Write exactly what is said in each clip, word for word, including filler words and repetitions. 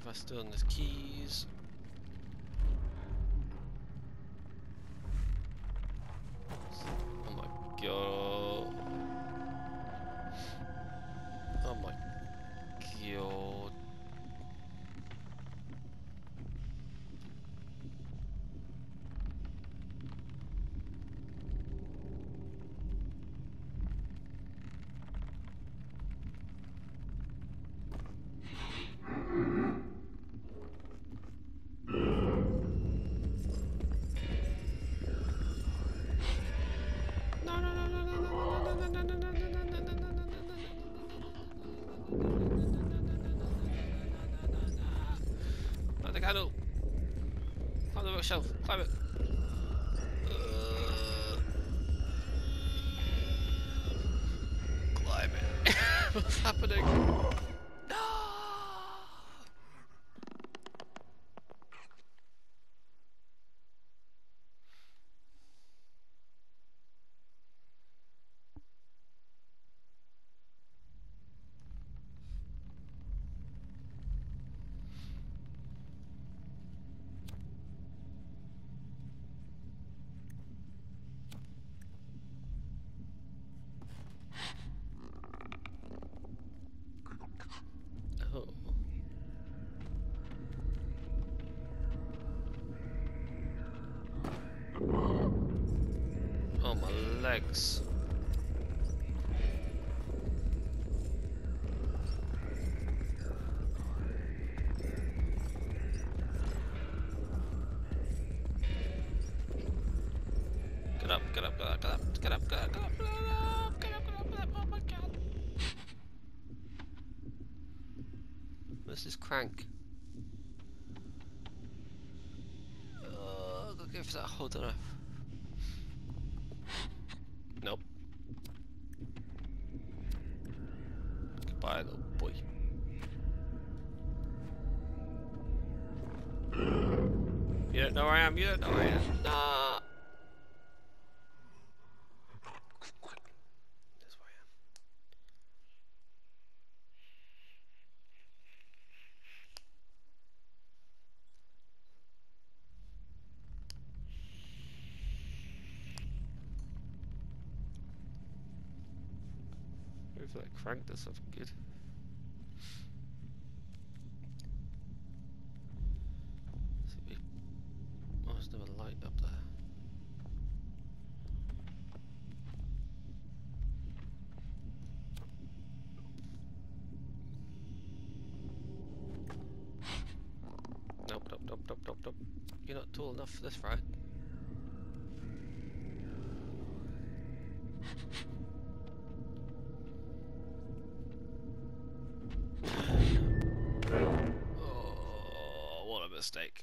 I still in the keys? Oh my god. Oh my god. Light the candle. Climb the bookshelf. Climb it. Uh, climb it. What's happening? No. Oh. Oh, my legs. Get up, get up, get up, get up, get up, get up, get up, get up, get up, get up, get up, oh my god. This is Crank. Uh, I'll go go for that hold on. Nope. Goodbye, little boy. You don't know where I am, you don't know where I am. Nah. That's where I am. Maybe like Crank does something good. Oh, there's no light up there. Nope, nope, nope, nope, nope, nope. You're not tall enough for this ride. Oh, what a mistake.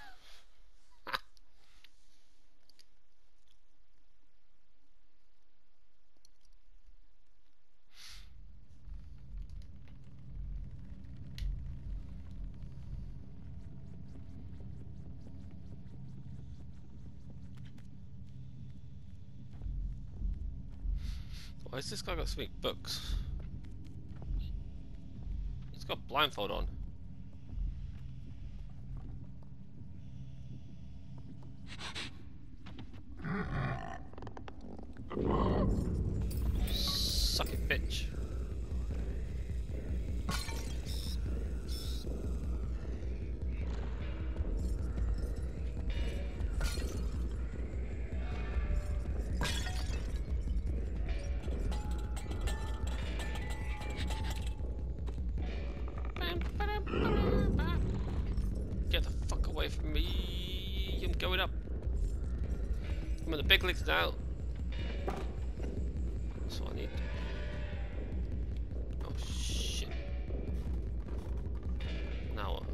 Why has this guy got so many books? He's got blindfold on. Suck it, bitch. Get the fuck away from me. I'm going up. I'm in the big leagues now. That's what I need. Oh shit. Now what?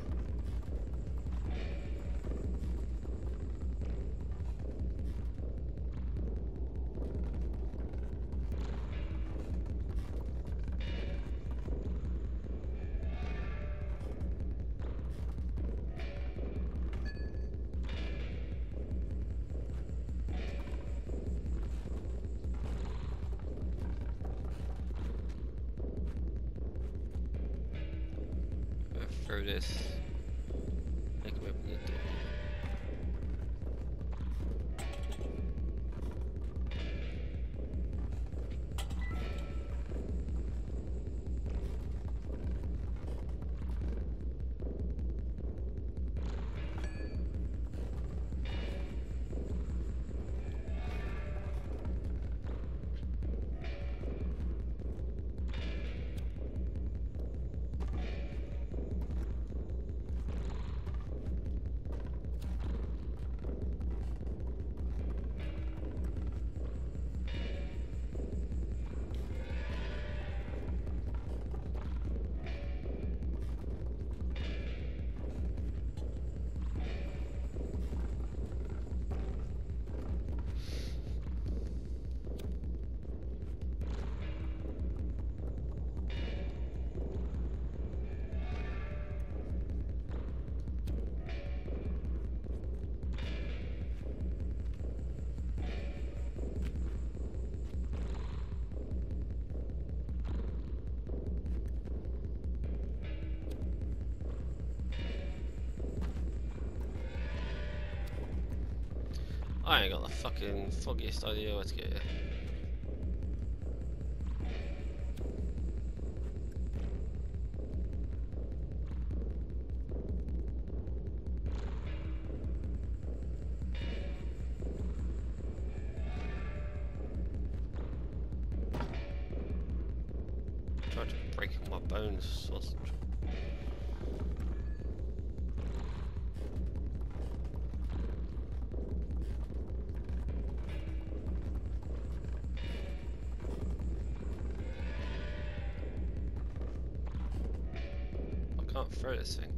Through this. Make him open the door. I ain't got the fucking foggiest idea where to get here. Tried to break all my bones, sausage. I can't throw this thing.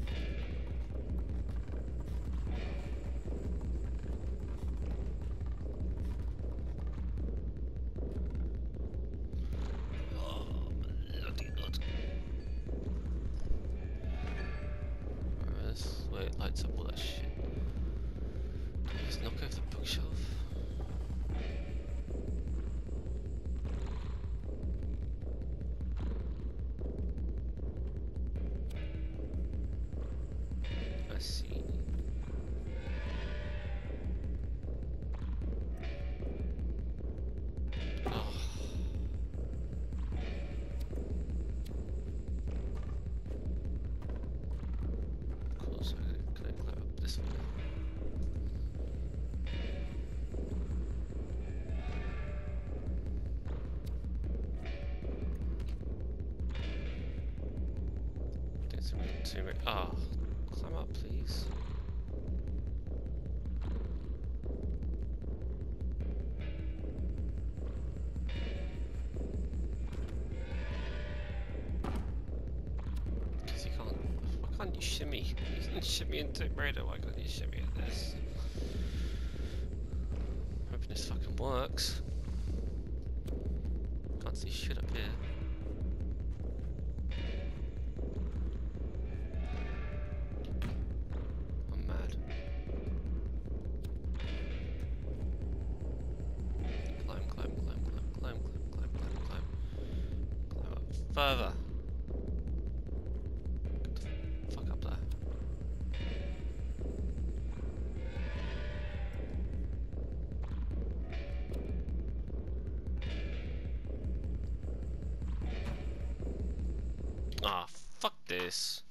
Oh, bloody nut. This way it lights up all that shit. Just knock over the bookshelf. I see. Oh. Of course, I can climb up this way. Ah, oh, climb up, please. Because you can't. Why can't you shimmy? You can shimmy into Tomb Raider. Why can't you shimmy at this? Hoping this fucking works. Can't see shit up here. Further. Get the fuck up there. Ah, fuck this.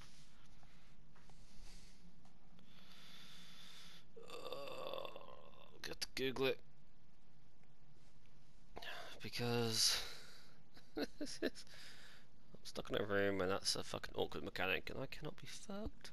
Uh, got to Google it. Because I'm stuck in a room and that's a fucking awkward mechanic and I cannot be fucked.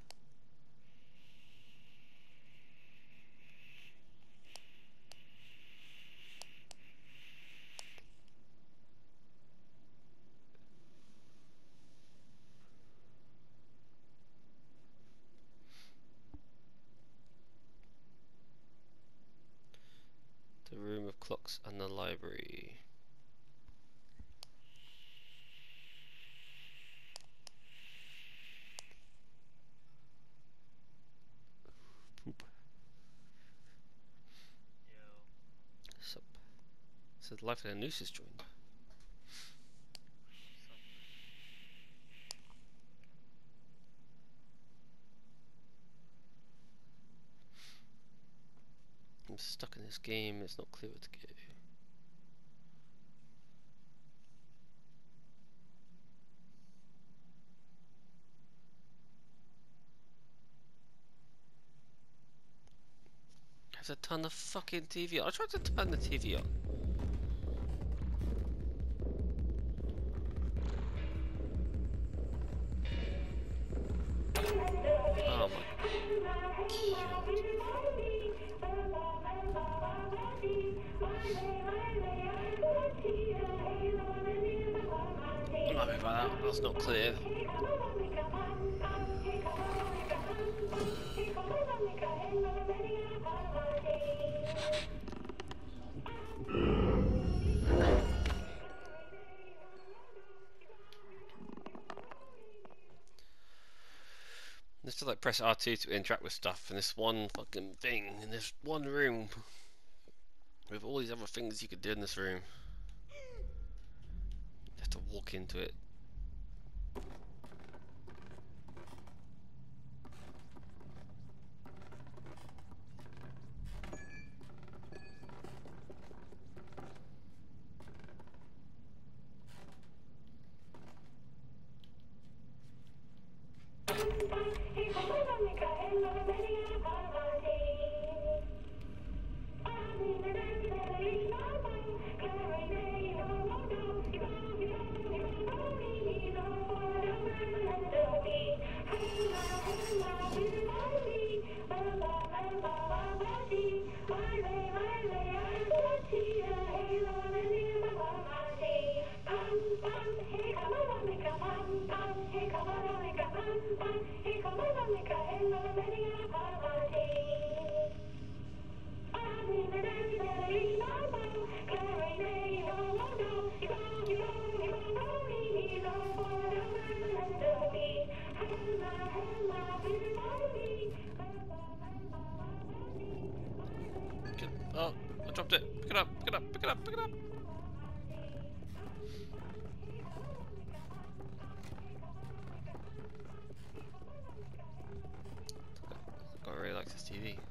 The room of clocks and the library. Poop. Sup. So the life of the noose is joined. I'm stuck in this game, it's not clear where to go. There's a ton of fucking T V on. I tried to turn the T V on. Oh my god. I'm happy about that. That's not clear. Just to like press R two to interact with stuff in this one fucking thing in this one room with all these other things you could do in this room. You have to walk into it. Oh, I dropped it. Pick it up, pick it up, pick it up, pick it up. I really like this T V.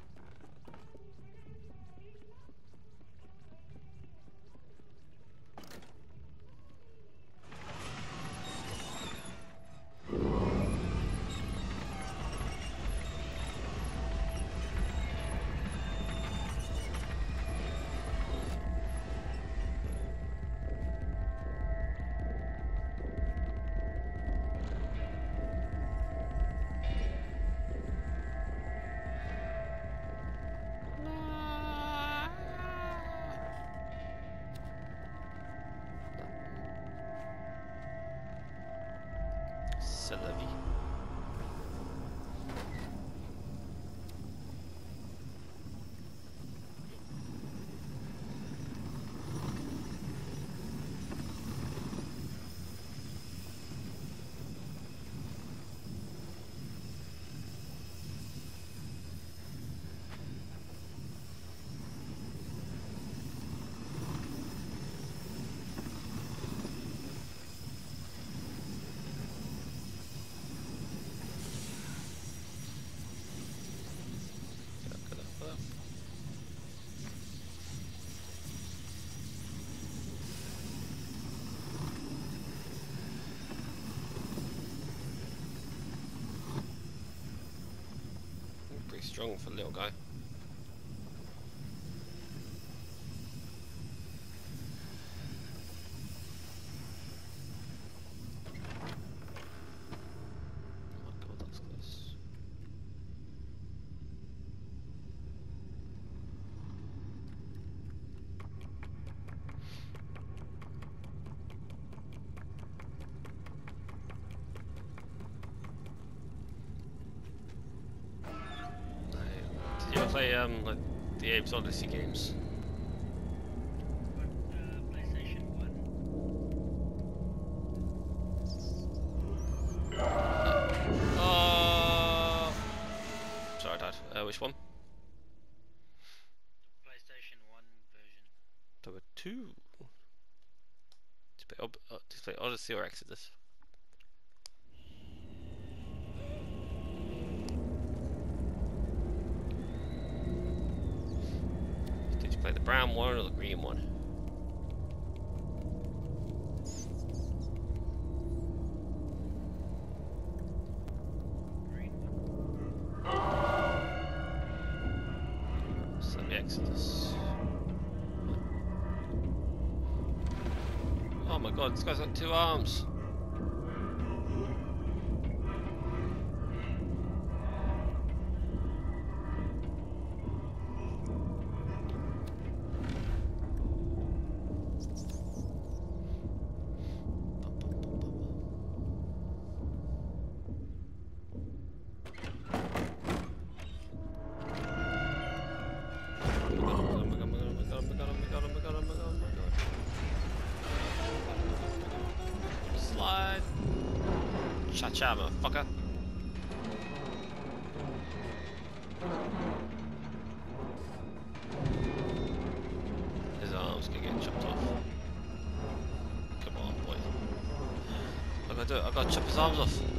C'est la vie. Pretty strong for a little guy. Play um like the Abe's Odyssey games. Uh, PlayStation one. Uh, sorry, Dad. Uh, which one? PlayStation one version. There were two. To play, Ob uh, to play Odyssey or Exodus. the brown one or the green one? Green one. So let me exit this. Oh my god, this guy's got two arms. Slide. Cha-cha, motherfucker. His arms can get chopped off. Come on, boy. I gotta do it. I gotta chop his arms off.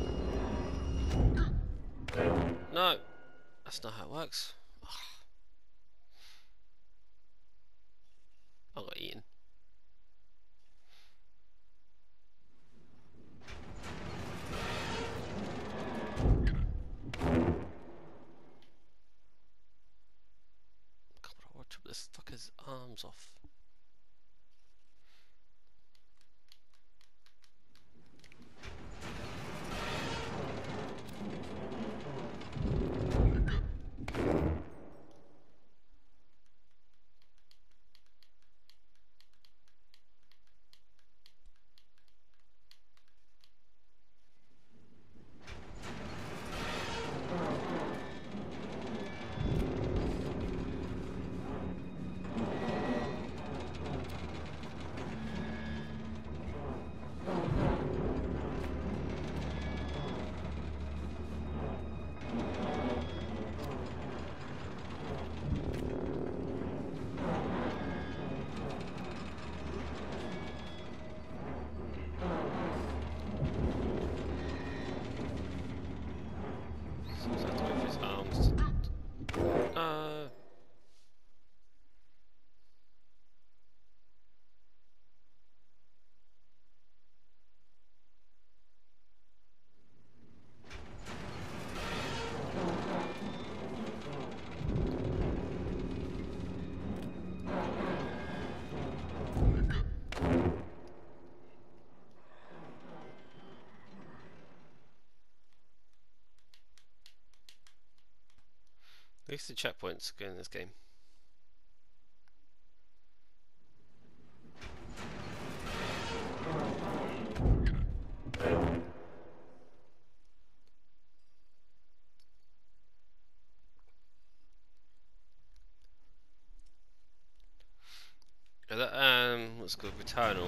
No, that's not how it works. I got eaten. God, I want to chop this fucker's arms off. Seems I have to go for his arms. Uh. At least the checkpoints good in this game. Yeah, that, um, what's it called? Returnal.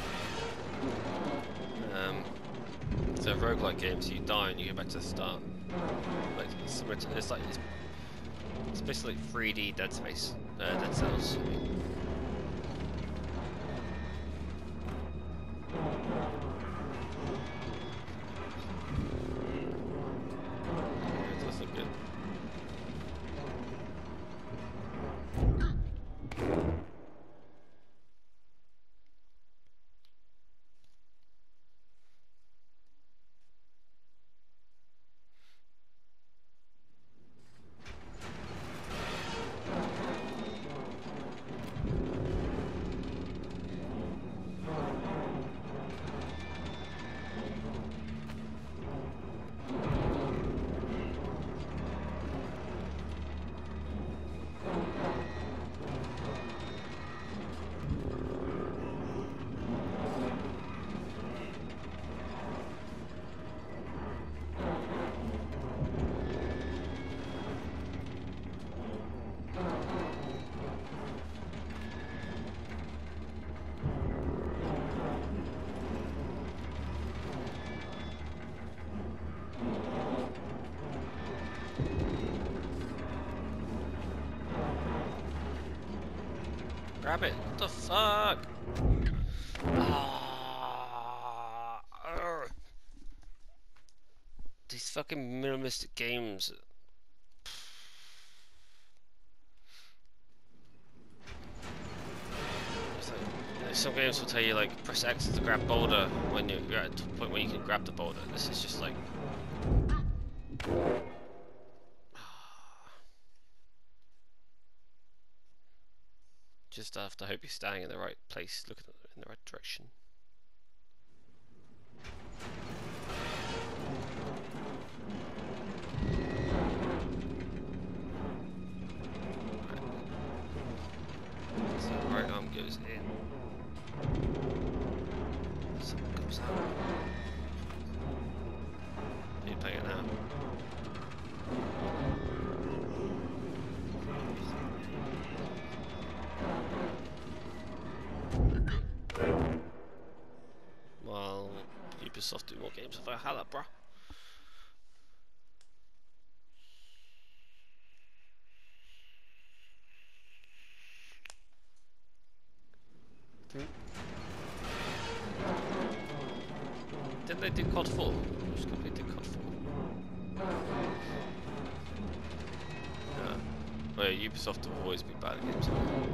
Um, it's a roguelike game, so you die and you go back to the start. Like, it's similar to, it's like, it's, it's basically like three D Dead Space, uh, Dead Cells. I mean. Yeah, it does look good. Grab it. What the fuck? Ah, argh. These fucking minimalistic games. some games will tell you like press X to grab boulder when you're at the point where you can grab the boulder. This is just like just have to hope you're standing in the right place, looking in the right direction. Right. So the right arm goes in. Someone comes out. Are you playing it now? Well, Ubisoft do more games with Valhalla, bruh. Didn't they do C O D four? Which company did C O D four? Yeah. Oh yeah, Ubisoft have always been bad at games.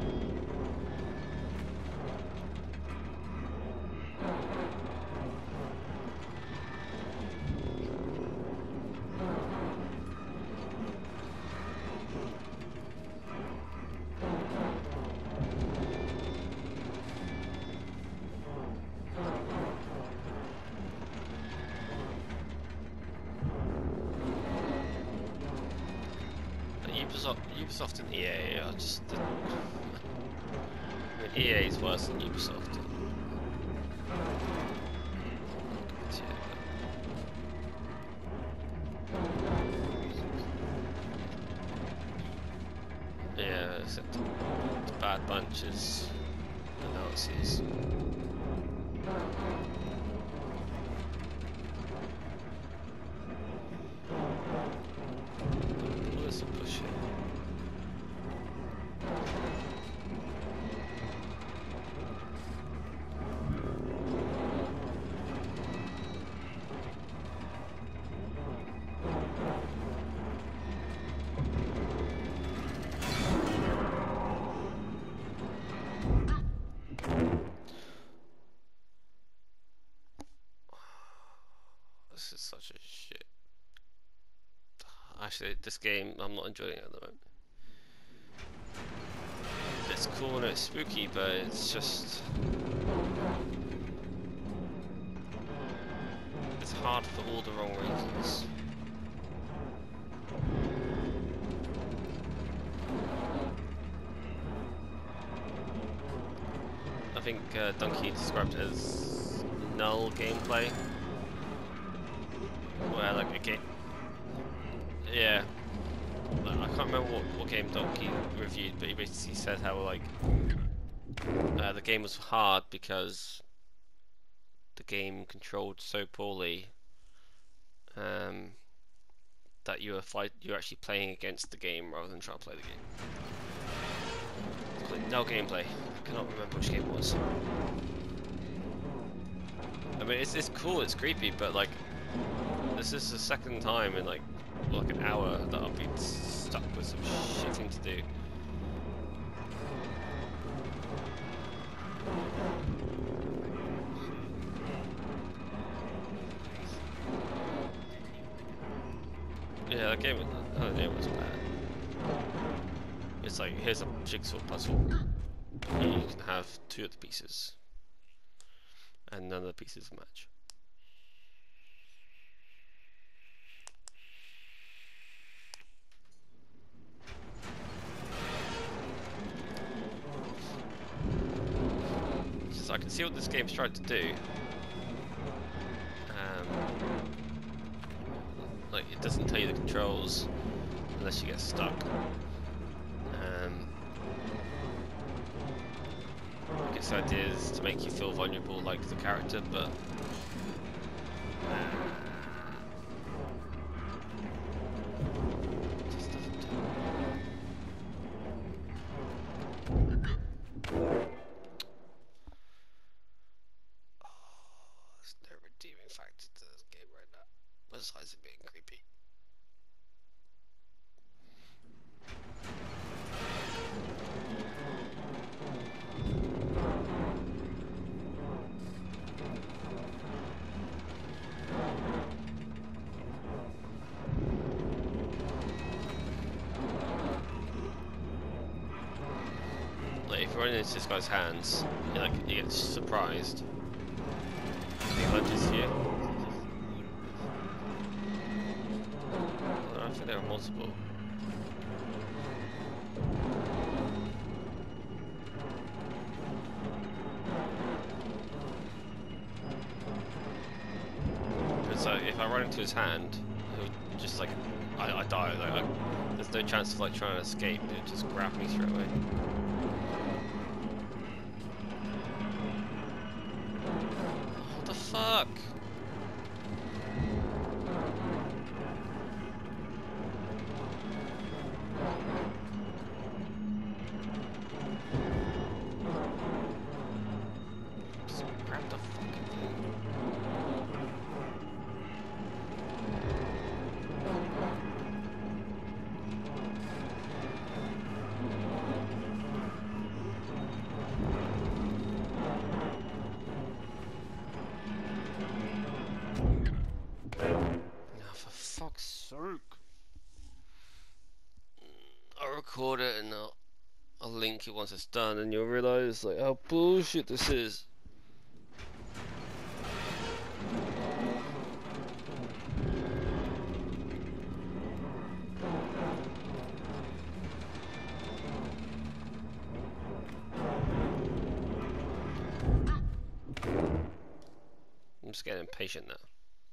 Ubisoft, Ubisoft and E A are just. The, I mean, E A is worse than Ubisoft. Yeah, except the Bad Bunches, the Nazis. Let's push it. This is such a shit. Actually, this game, I'm not enjoying it at the moment. It's cool and it's spooky, but it's just... it's hard for all the wrong reasons. I think uh, Donkey described it as null gameplay. Where like a game... yeah. I can't remember what, what game Donkey reviewed, but he basically said how like uh, the game was hard because the game controlled so poorly um, that you were fight you were actually playing against the game rather than trying to play the game. It's like no gameplay. I cannot remember which game it was. I mean, it's it's cool, it's creepy, but like this is the second time in like like an hour that I've been stuck with some shit thing to do. Yeah, that game, that game was bad. It's like, here's a jigsaw puzzle. You can have two of the pieces, and none of the pieces match. So I can see what this game's trying to do. Um, like, it doesn't tell you the controls unless you get stuck. Um, I guess the idea is to make you feel vulnerable like the character, but it just doesn't do it. There's no redeeming factor to this game right now, besides it being creepy. you run into this guy's hands, he like he gets surprised. He lunges to you. I think there are multiple. It's like if I run into his hand, he'll just like I, I die. Like I, there's no chance of like trying to escape. He'll just grab me straight away. What the fuck? Just grab the fucking thing. I'll record it and I'll, I'll link it once it's done, and you'll realise like how bullshit this is. I'm just getting impatient now.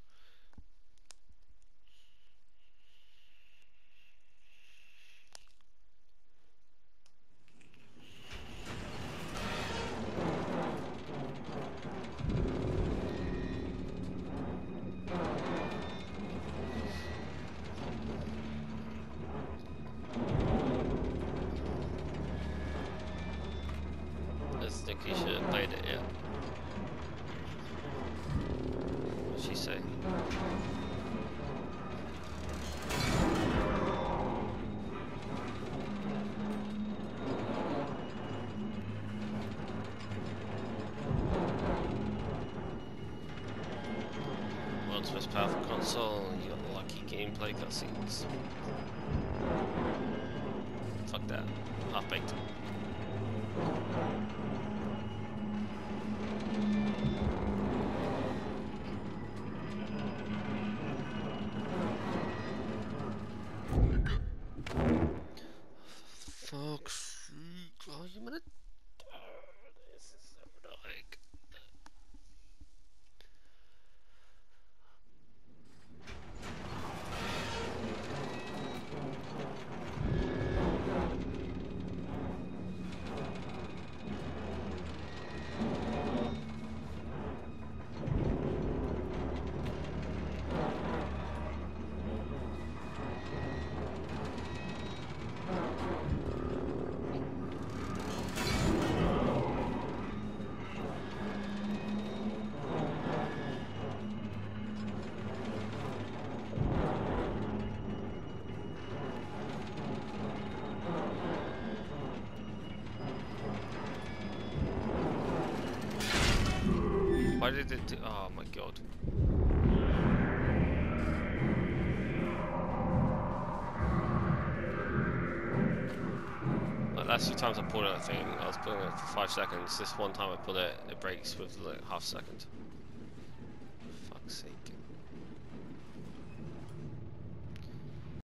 I think you should have played it, yeah. What'd she say? World's most powerful console, you got lucky gameplay cutscenes. Fuck that. Half-baked. Fuck's sake, oh, you minute. This is so annoying. Why did it do? Oh my god. Like last few times I pulled that thing, I was pulling it for five seconds. This one time I pulled it, it breaks with like half a second. For fuck's sake.